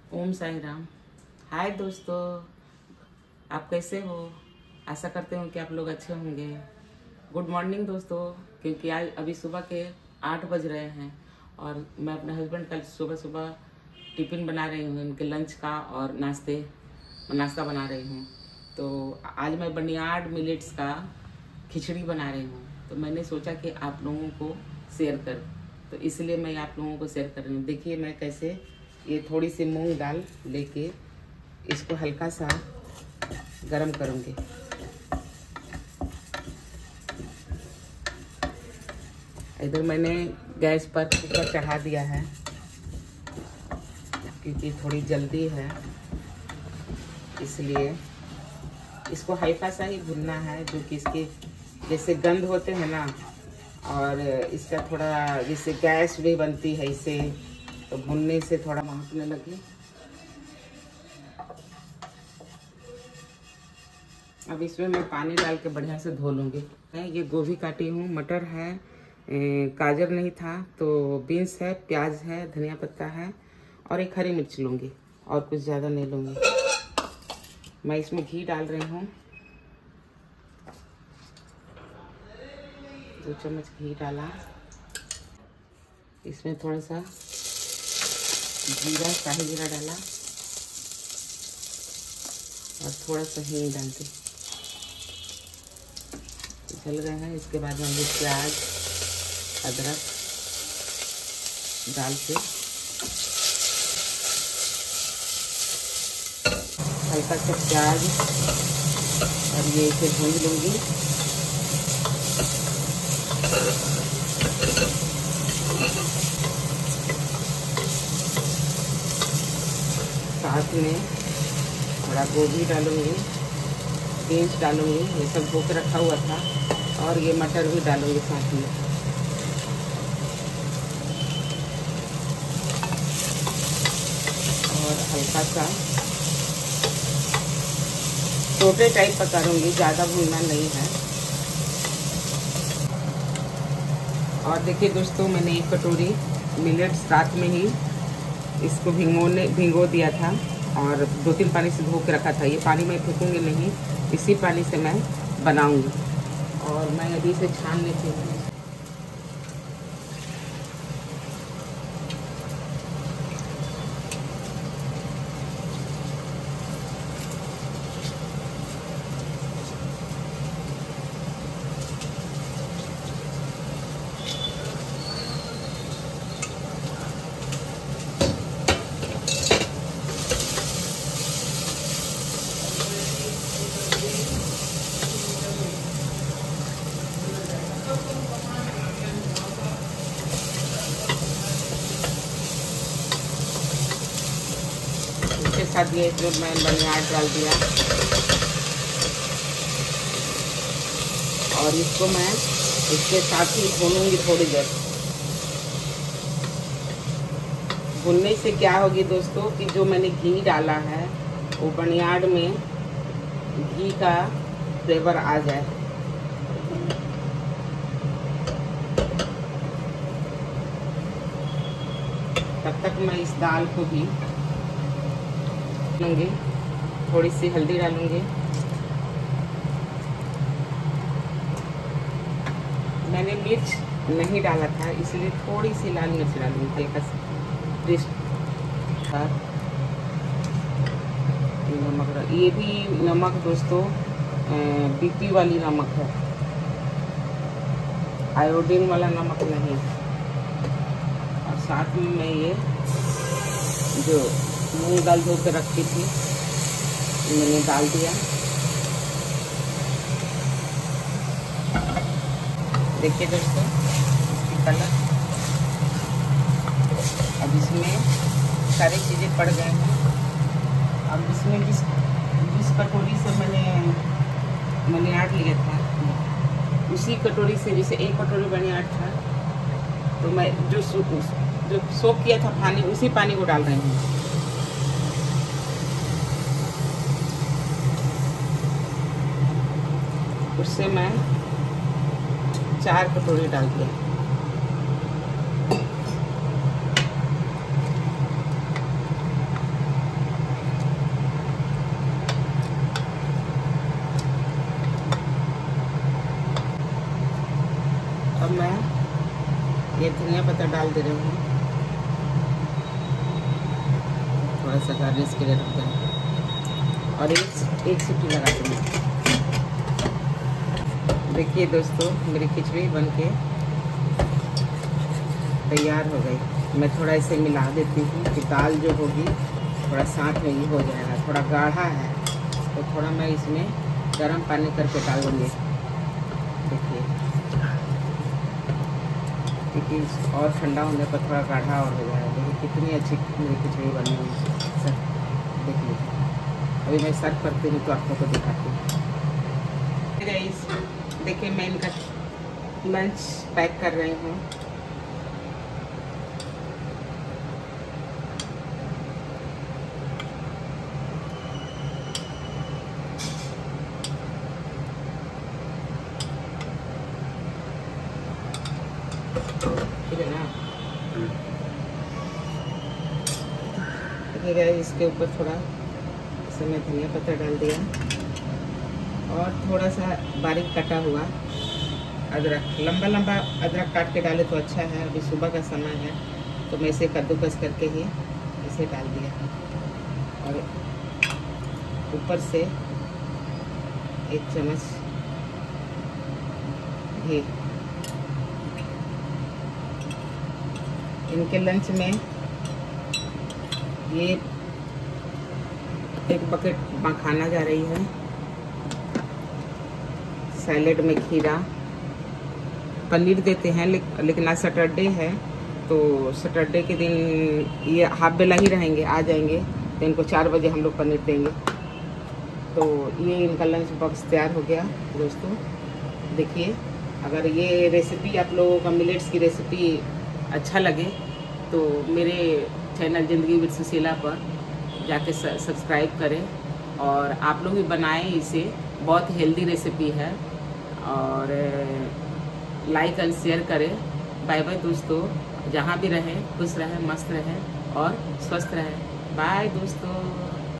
ओम साई राम। हाय दोस्तों, आप कैसे हो? आशा करते हूँ कि आप लोग अच्छे होंगे। गुड मॉर्निंग दोस्तों, क्योंकि आज अभी सुबह के 8 बज रहे हैं और मैं अपने हस्बैंड का सुबह सुबह टिफ़िन बना रही हूँ, उनके लंच का और नाश्ता बना रही हूँ। तो आज मैं बनियाड मिलेट्स का खिचड़ी बना रही हूँ, तो मैंने सोचा कि आप लोगों को शेयर कर, तो इसलिए मैं आप लोगों को शेयर कर रही हूँ। देखिए मैं कैसे ये थोड़ी सी मूंग दाल लेके इसको हल्का सा गरम करूँगी। इधर मैंने गैस पर कुकर चढ़ा दिया है क्योंकि थोड़ी जल्दी है, इसलिए इसको हल्का सा ही भुनना है। जो कि इसके जैसे गंध होते हैं ना, और इसका थोड़ा जैसे गैस भी बनती है इससे, तो भुनने से थोड़ा महकने लगे। अब इसमें मैं पानी डाल के बढ़िया से धो लूँगी। मैं ये गोभी काटी हूँ, मटर है, गाजर नहीं था तो बीन्स है, प्याज है, धनिया पत्ता है और एक हरी मिर्च लूँगी और कुछ ज़्यादा नहीं लूँगी। मैं इसमें घी डाल रही हूँ, 2 चम्मच घी डाला। इसमें थोड़ा सा जीरा, शाही जीरा डाला और थोड़ा सा हींग डाल दी। चल गए हैं। इसके बाद हम प्याज, अदरक डाल के हल्का सा प्याज और ये इसे भून लूँगी। साथ में थोड़ा गोभी डालूँगी, बीन्स डालूँगी, ये सब धो के रखा हुआ था, और ये मटर भी डालूँगी साथ में। और हल्का सा छोटे टाइप पकाऊँगी, ज़्यादा भूनना नहीं है। और देखिए दोस्तों, मैंने 1 कटोरी मिलेट्स रात में ही इसको भिगो दिया था और 2-3 पानी से धो के रखा था। ये पानी मैं फेंकूँगी नहीं, इसी पानी से मैं बनाऊँगी। और मैं अभी इसे छान लेती हूँ। इसके साथ ये जो मैं बनियाड डाल दिया और इसको मैं इसके साथ ही भूनूंगी थोड़ी देर। भूनने से क्या होगी दोस्तों कि जो मैंने घी डाला है वो बनियाड में घी का फ्लेवर आ जाए। तब तक मैं इस दाल को भी लूँगी, थोड़ी सी हल्दी डालूँगी। मैंने मिर्च नहीं डाला था, इसलिए थोड़ी सी लाल मिर्च डालूँगी, हल्का सा टेस्ट। नमक, ये भी नमक दोस्तों बीपी वाली नमक है, आयोडीन वाला नमक नहीं। और साथ में मैं ये जो मूंग दाल धो के रखी थी मैंने डाल दिया। देखिए दोस्तों इसकी कलर। अब इसमें सारी चीज़ें पड़ गए हैं। अब इसमें जिस कटोरी से मैंने बनियाड लिया था, उसी कटोरी से, जैसे 1 कटोरी बनियाड था, तो मैं जो सोक किया था पानी, उसी पानी को डाल रही हूँ। उससे मैं 4 कटोरी डाल दिया। धनिया पत्ता डाल दे रहे हैं, थोड़ा सा गार्निश के लिए रखते हैं और एक सीटी लगा दूँगी। देखिए दोस्तों, मेरी खिचड़ी बनके तैयार हो गई। मैं थोड़ा इसे मिला देती हूँ कि दाल जो होगी थोड़ा साथ में ही हो जाएगा। थोड़ा गाढ़ा है तो थोड़ा मैं इसमें गर्म पानी करके डालूँगी। देखिए, क्योंकि और ठंडा होने पर थोड़ा गाढ़ा और हो जाएगा। देखिए कितनी अच्छी मेरी खिचड़ी बनी हुई सर। देख लीजिए, अभी मैं सर्व करती हूँ तो आप लोग को दिखाती हूँ। देखिए, मैं इनका लंच पैक कर रही हूँ। ठीक है ना? देखिएगा, इसके ऊपर थोड़ा इसमें मैं धनिया पत्ता डाल दिया और थोड़ा सा बारीक कटा हुआ अदरक, लंबा लंबा अदरक काट के डाले तो अच्छा है। अभी सुबह का समय है तो मैं इसे कद्दूकस करके ही इसे डाल दिया और ऊपर से 1 चम्मच घी। इनके लंच में ये 1 बकेट मखाना जा रही है, सैलेड में खीरा, पनीर देते हैं लेकिन आज सैटरडे है तो सैटरडे के दिन ये हाफ बेला ही रहेंगे, आ जाएंगे तो इनको 4 बजे हम लोग पनीर देंगे। तो ये इनका लंच बॉक्स तैयार हो गया दोस्तों। देखिए, अगर ये रेसिपी आप लोगों का मिलेट्स की रेसिपी अच्छा लगे तो मेरे चैनल ज़िंदगी विद सुशीला पर जाके सब्सक्राइब करें और आप लोग भी बनाएं इसे। बहुत हेल्दी रेसिपी है और लाइक एंड शेयर करें। बाय बाय दोस्तों, जहाँ भी रहें खुश रहें, मस्त रहें और स्वस्थ रहें। बाय दोस्तों।